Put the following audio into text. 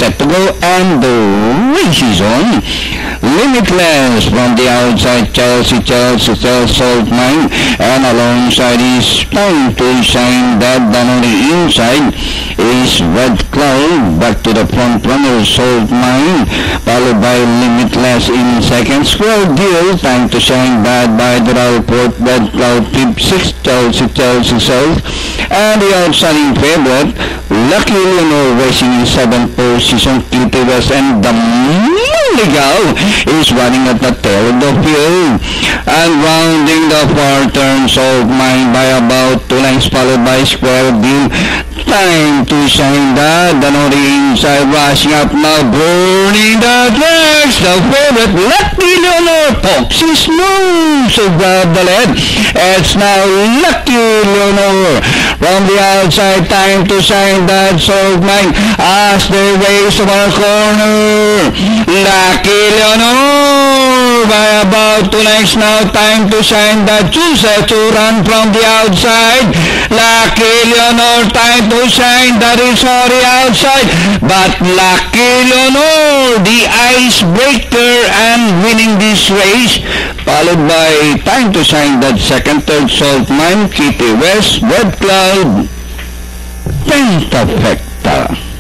set to go, and the race is on. Limitless from the outside, Chelsea Salt Mine, and alongside is Time to Shine That. Then on the inside is Red Cloud, back to the front runner, Salt Mine, followed by Limitless in second. Square Deal, Time to Shine That by the report, Red Cloud 5th, 6th, Chelsea Salt, and the outstanding favorite, Lucky Leonor, racing in 7th position, Kitty West, and the Ligaw is running at the tail of the field, and rounding the far turn, Salt Mine by about 2 lengths, followed by Square Deal, Time to Shine That. Then on the inside, rushing up now, burning the tracks, the favorite, Lucky Leonor, Foxy's nose to grab the lead. It's now Lucky Leonor from the outside, Time to Shine That, Salt Mine as they race to our corner. Lucky Leonor by about 2 lengths now, Time to Shine That, chooses to run from the outside. Lucky Leonor, Time to Shine That is on the outside, but Lucky Leonor, the icebreaker, and winning this race, followed by Time to Shine That, second, third, Salt Mine, Kitty West, Red Cloud, Pentafecta.